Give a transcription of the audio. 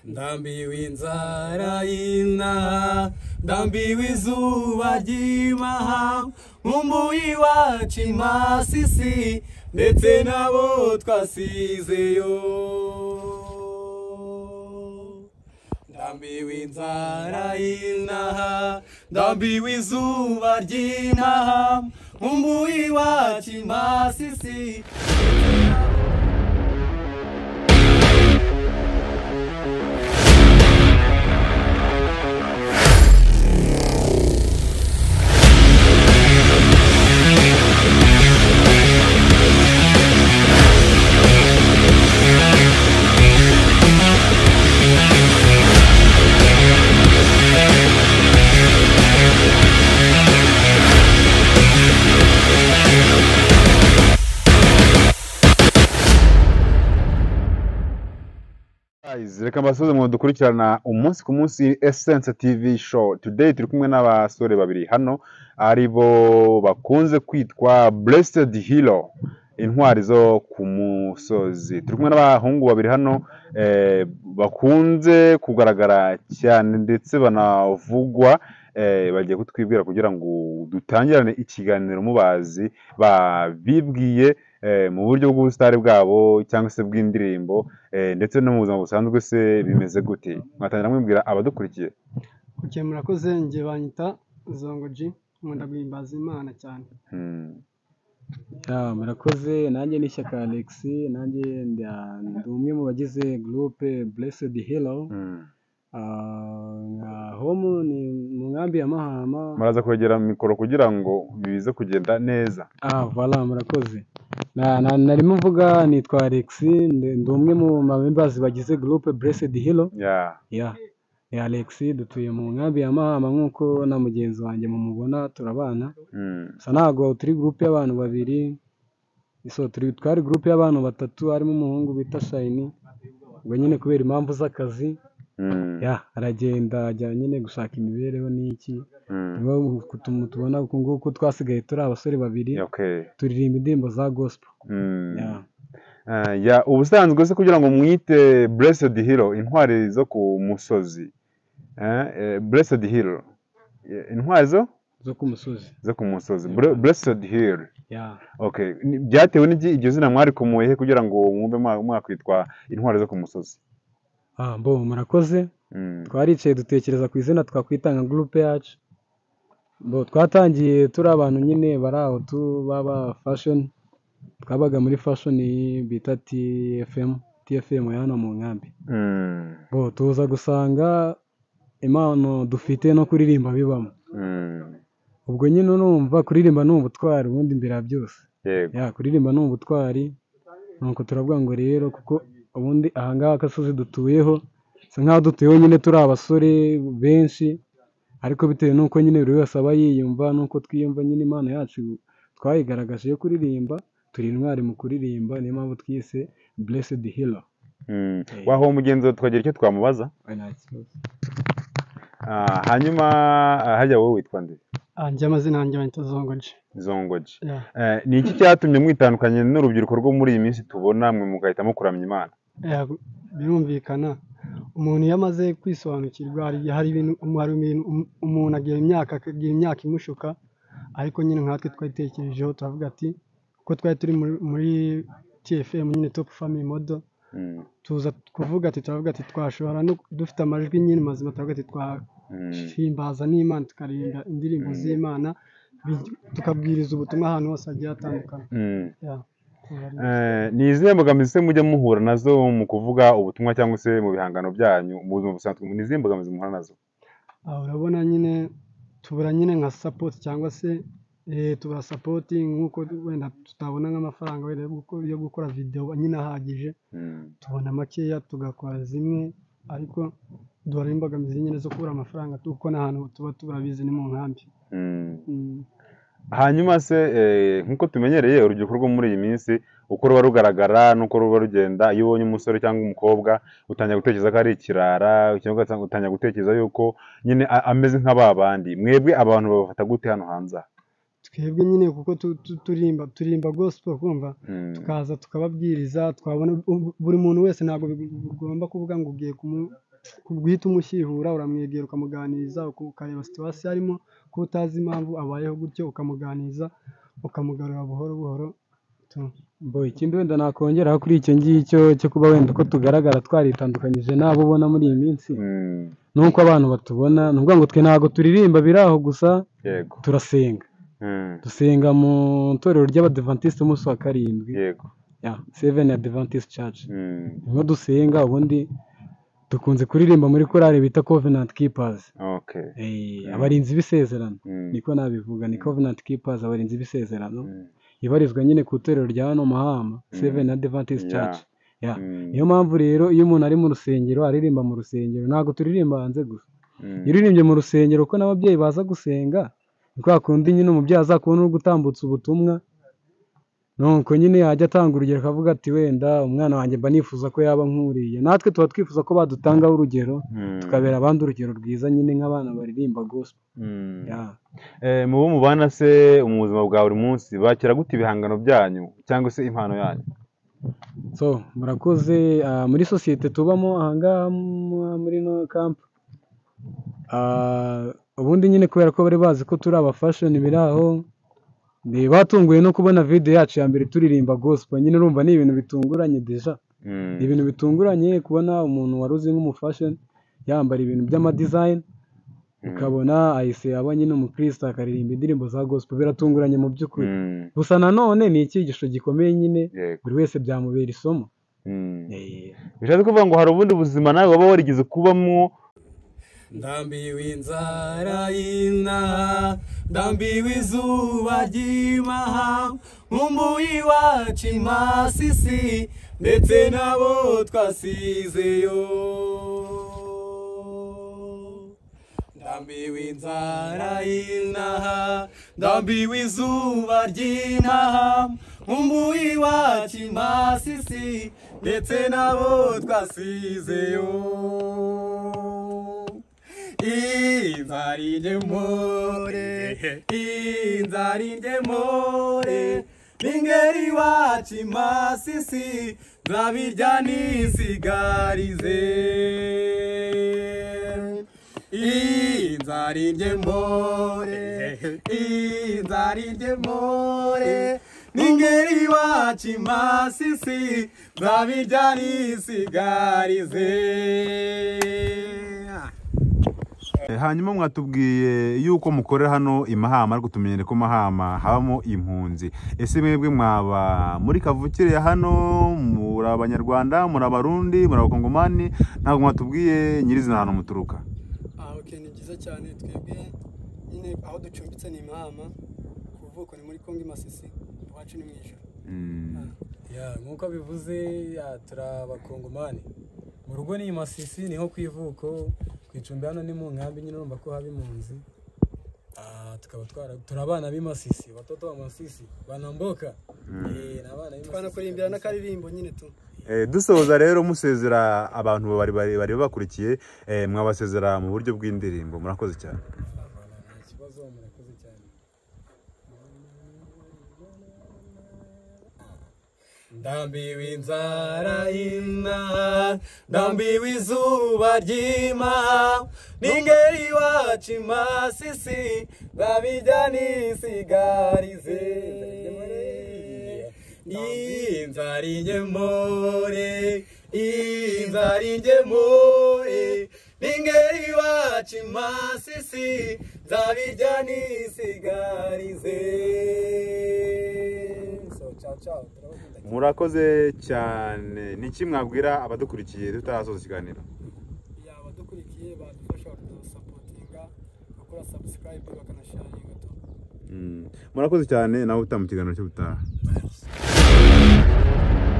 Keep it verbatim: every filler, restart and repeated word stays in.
ndambiwe inzara y'inaha ndambiwe izuba ry'imaha nkumbuye iwacu imasisi ndetse nabo twasizeyo ndambiwe inzara y'inaha ndambiwe izuba ry'inaha nkumbuye iwacu imasisi reka mbasubize mu dukurikirana umunsi ku munsi Essence T V show. Today turi kumwe n'abasore babiri hano ari bo bakunze kwitwa Blessed Hero, intwari zo ku musozi. Turi kumwe n'abahungu babiri hano eh, bakunze kugaragara cyane ndetse banavugwa, eh, bagiye kutwibwira kugira ngo dutangirane ikiganiro mubazi babibwiye eh, mu buryo bw'ubusitari bwabo cyangwa se bw'indirimbo, eh, ndetse no mu buzima busanzwe se bimeze gute. Mwatangira mwibwira abadukurikiye. Okay, murakoze. Nje banyita Zongo G, nkunda guhimbaza Imana cyane. Hmm. Ah, murakoze. Nanjye ni Shyaka Alex, nanjye ndi umwe mu bagize groupe Blessed Hero. Hmm. Ah, home ni mu nkambi ya Mahama. Muraza kwegera mikoro kugira ngo bibize kugenda neza. Ah, voilà, murakoze. Na narimo mvuga nitwa Alex, ndi umwe mu members bagize groupe Blessed Hero. Yeah. Yeah. Ya Alex, dutuye mu nkambi ya Mahama nkuko na mugenzi wanjye mumubona turabana. Hmm. Sa ntago turi groupe y'abantu babiri. So turi twari groupe y'abantu batatu, harimo umuhungu bita Shine. Ubwo nyine kubera impamvu z'akazi, Hmm. ya aragenda ajya nyine gushaka imibereho n'iki. Hmm. Nibo tubona uko nguko twasigaye turi abasore babiri. Okay. Turirimba indirimbo za gospel. Hmm. Ya. Uh, ya ubusanzwe se kugira ngo mwite Blessed Hero, intwari zo ku musozi. Eh, eh, Blessed Hero. Yeah, intwari zo zo ku musozi. zo ku musozi. Bre- Blessed Hero. Ya. Okay. Ni- Byatewe n'iki iryo zina mwari kumuye kugira ngo mwumve mwa- mwakwitwa intwari zo ku musozi. Ah, mbo murakoze. Mm. Twaricaye dutekereza ku izina twakwita nka groupe yacu. Bo twatangiye turi abantu nyine bari aho tu baba fashion. Twabaga muri fashion bita T F M, T F M hano mu nkambi. Mm. Bo tuza gusanga impano dufite no kuririmba bibamo. Mm. Ubwo nyine urumva kuririmba ni ubutwari ubundi imbere ya byose. Yego. Ya kuririmba ni ubutwari. Nuko turavuga ngo rero kuko ubundi ahangaha akasozi dutuyeho se nkaho dutuyeho nyine turi abasore benshi, ariko bitewe nuko nyine buri wese aba yiyumva nuko twiyumva nyine impano yacu twayigaragaje yo kuririmba, turi intwari mu kuririmba, niyo mpamvu twise Blessed Hero. Mm. Waho mugenzi twagira icyo twamubaza. Ah, hanyuma ah, hajya wowe witwa nde? Anje amazina yanjye banyita Zongo G. Zongo G. Yeah. Eh, ni iki cyatumye mwitandukanye n'urubyiruko rwo muri iyi minsi tubona mwe mugahitamo kuramya Imana? Yeah, birumvikana. Umuntu iyo amaze kwisobanukirwa hari hari ibintu hari ibintu um- umuntu agira imyaka akagira imyaka imushuka, ariko nyine nkatwe twayitekerejeho turavuga ati ko twari turi muri, muri T F M nyine Top Family Model. Mm. Tuza kuvuga ati turavuga ati twashobora no dufite amajwi nyine mazima turavuga ati Mm. twahimbaza n'Imana tukaririmba indirimbo z'Imana, bi- tukabwiriza ubutumwa ahantu hose hagiye hatandukanye. Mm. Yeah. Eh, ni izihe mbogamizi se mujya muhura nazo mu kuvuga ubutumwa cyangwa se mu bihangano byanyu mu buzima busanzwe? Ni izihe mbogamizi muhura nazo? Ah, urabona nyine tubura nyine nka support cyangwa se eh, tubura support nk'uko wenda tutabona nk'amafaranga wenda yo gukora, yo gukora video nyine ahagije. Mm. Tubona makeya tugakora zimwe, ariko duhura imbogamizi nyine zo kubura amafaranga kuko n'ahantu tuba turabizi ni mu nkambi. Mm. Mm. Hanyuma se eh, nk'uko tumenyereye urubyiruko rwo muri iyi minsi uko ruba rugaragara n'uko ruba rugenda, iyo ubonye umusore cyangwa umukobwa utangira gutekereza ko ari ikirara, cyangwa utangira gutekereza yuko nyine a- ameze nk'aba bandi. Mwebwe abantu babafata gute hano hanze? Twebwe nyine kuko tu- tu- turimba turimba gospel kumva, Mm. tukaza tukababwiriza, twabona buri muntu wese ntabwo bigomba kuvuga ngo ugiye kumu guhita umushyihura uramwegera ukamuganiriza ukareba situwasiyo arimo ko utazi impamvu abayeho gutyo ukamuganiriza ukamugarura buhoro buhoro. Bo ikindi wenda nakongeraho kuri icyo ngicyo cyo kuba wenda uko tugaragara twaritandukanyije n'abo ubona muri iyi minsi nuko abantu batubona ni ukuvuga ngo twe ntabwo turirimba biri aho gusa turasenga dusenga mu itorero ry'abadivantiste umunsi wa karindwi seven Adventist Church niho dusenga ubundi dukunze kuririmba muri korali bita Covenant Keepers abarinzi b'isezerano niko nabivuga ni Covenant Keepers abarinzi b'isezerano ibarizwa nyine ku itorero rya hano Mahama seven Adventist Church. Niyo mpamvu rero iyo umuntu ari mu rusengero aririmba mu rusengero ntabwo turirimba hanze gusa. Iyo uririmbye mu rusengero ko n'ababyeyi baza gusenga ni kwa kundi nyine umubyeyi azakubona uri gutambutsa ubutumwa nuko nyine yajya atanga urugero akavuga ati wenda umwana wanjye mba nifuza ko yaba nkuriye. Natwe tuba twifuza ko badutangaho urugero tukabera abandi urugero rwiza nyine nk'abana baririmba gospel. Mu bo mubana se mu buzima bwa buri munsi bakira gute ibihangano byanyu cyangwa se impano yanyu? So murakoze muri sosiyete tubamo ahangaha muri no camp ubundi nyine kubera ko bari bazi ko turi aba fashion biri aho batunguye no kubona video yacu ya mbere turirimba gospel. Nyine urumva ni ibintu bitunguranye deja ni ibintu bitunguranye kubona umuntu waruzi nk'umufashion yambara ibintu by'ama design ukabona ahise aba nyine umukristo akaririmba indirimbo za gospel. Biratunguranye mu by'ukuri gusa nanone ni icyigisho gikomeye nyine buri wese byamubera isomo. Bishatse kuvuga ngo hari ubundi buzima nawe waba warigize kubamo. Ndambiwe inzara y'inaha ndambiwe izuba ry'imaha nkumbuye iwacu Masisi ndetse nabo twasizeyo. Ndambiwe inzara y'inaha ndambiwe izuba ry'inaha nkumbuye iwacu Masisi ndetse nabo twasizeyo. Inzara ingemore inzara ingemore n'ingeri iwacu Masisi nzabirya nisigarize. Inzara ingemore inzara ingemore n'ingeri iwacu Masisi nzabirya nisigarize. Hanyuma mwatubwiye yuko mukorera hano i Mahama ariko tumenyere ko Mahama habamo impunzi. Ese mwebwe mwaba muri kavukire ya hano muri abanyarwanda muri abarundi muri abakongomani ntabwo mwatubwiye nyirizina hano muturuka? Ah okay ni byiza cyane twebwe nyine aho ducumbitse ni Mahama kuvuko ni muri Kongo Masisi iwacu ni mu ijoro. Ya nkuko bivuze turabakongomani mu rugo ni Masisi niho kwivuko kwicumbi hano ni mu nkambi nyine urumva ko haba impunzi. Ah tukaba twara turabana b'Imasisi batoto ba Masisi banamboka eh nabana b'Imasisi kurimbira n'akaririmbo nyine tu. Eh dusoza rero musezera abantu bari bari bari bakurikiye eh mwabasezera mu buryo bw'indirimbo. Murakoze cyane. Ikibazo murakoze cyane. Ndambiwe inzara y'inaha ndambiwe izuba ry'imaha n'ingeri iwacu Masisi nzabirya nisigarize. Inzara ingemore inzara ingemore n'ingeri iwacu Masisi nzabirya nisigarize. Murakoze cyane. Niki mwabwira abadukurikiye tutarasoza ikiganiro? Ya abadukurikiye badufasha kudusapotinga bakora subscribe bakanasharinga to. Murakoze cyane nawe utamu kiganiro cyo gutaha.